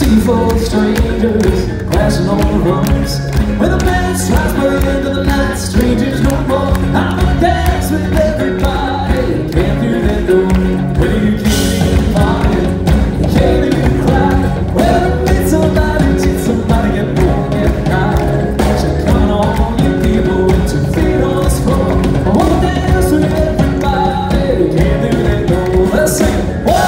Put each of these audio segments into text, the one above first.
see four strangers crashing on the runs. When the band strikes by the end of the night, strangers no more. I'm gonna dance with everybody. Can't do that though. When you can't even party, you can't even cry. Well, meet somebody, cheat somebody, get broke at night. So come on, you people with 2 feet on the floor. I wanna dance with everybody. Can't do that though. Let's sing.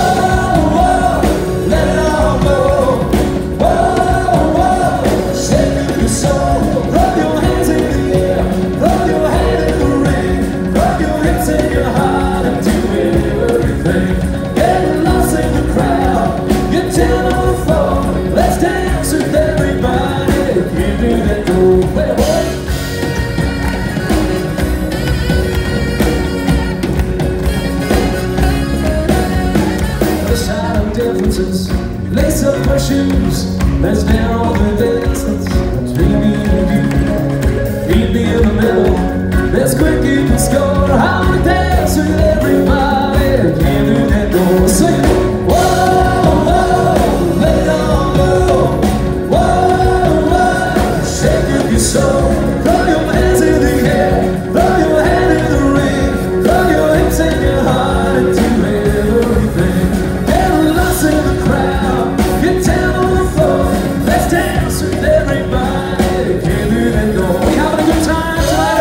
Lace up our shoes, let's narrow the distance between me and you. Meet me in the middle, let's quick keep the score. I wanna dance with everybody, can't do that though. Sing, whoa, whoa, let it all go. Whoa, whoa, shake up your soul. Throw your hands in the air, throw your hand in the ring, throw your hips and your heart into everything. Get lost in the crowd, get down on the floor. Let's dance with everybody. Can't do that though. We having a good time tonight,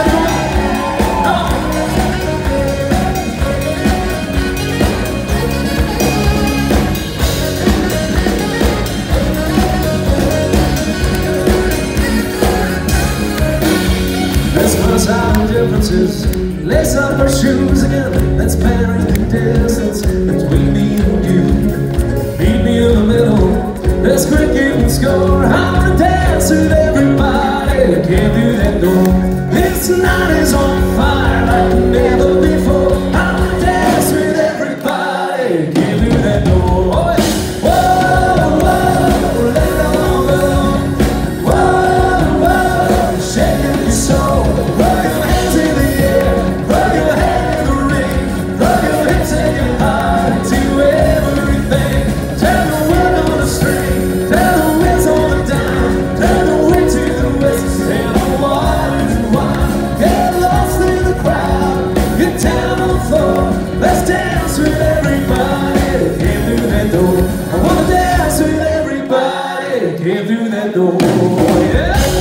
let's cross our differences, lace up our shoes again. Let's bury the distance between me and you. Meet me in the middle, let's quick keep the score. I wanna dance with everybody, can't do that though. This night is on fire like never before. I wanna dance with everybody, can't do that though. Oh, yeah. Whoa, whoa, let it all go. Whoa, whoa, shake up your soul. Throw your hands in the air, throw your hand in the ring, throw your hips and your heart into everything. Turn the world on the string, turn the winds on the dime, turn the wind to the west, and the water to wine. Get lost in the crowd, get down on the floor. Let's dance with everybody, can't do that though. I wanna dance with everybody, can't do that though. Yeah.